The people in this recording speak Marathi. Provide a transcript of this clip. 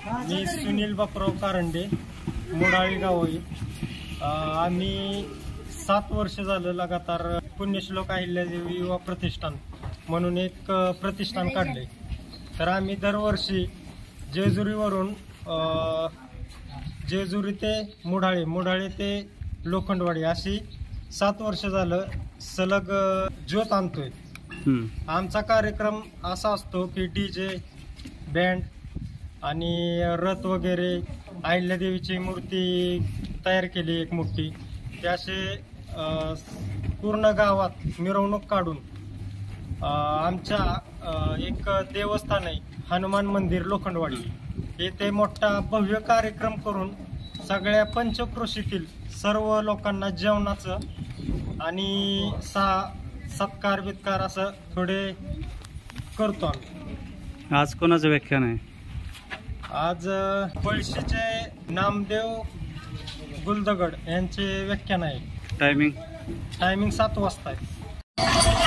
मी सुनील बापराव कारंडे, मोडाळी गाव आहे. आम्ही 7 वर्ष झालं लगातार पुण्यश्लोक अहिल्यादेवी युवा प्रतिष्ठान म्हणून एक प्रतिष्ठान काढले. तर आम्ही दरवर्षी जेजुरीवरून जेजुरी ते मुढाळे ते लोखंडवाडी अशी 7 वर्ष झालं सलग ज्योत आणतोय. आमचा कार्यक्रम असा असतो की डीजे, बँड आणि रथ वगैरे, अहिल्यादेवीची मूर्ती तयार केली एक मोठी, ते असे पूर्ण गावात मिरवणूक काढून आमच्या एक देवस्थान आहे हनुमान मंदिर लोखंडवाडी, येथे मोठा भव्य कार्यक्रम करून सगळ्या पंचक्रोशीतील सर्व लोकांना जेवणाचं आणि सत्कार बित्कार असं थोडे करतो आम्ही. आज कोणाचं व्याख्यान आहे? आज पळशीचे नामदेव गुलदगड यांचे व्याख्यान आहे. टायमिंग 7 वाजता आहे.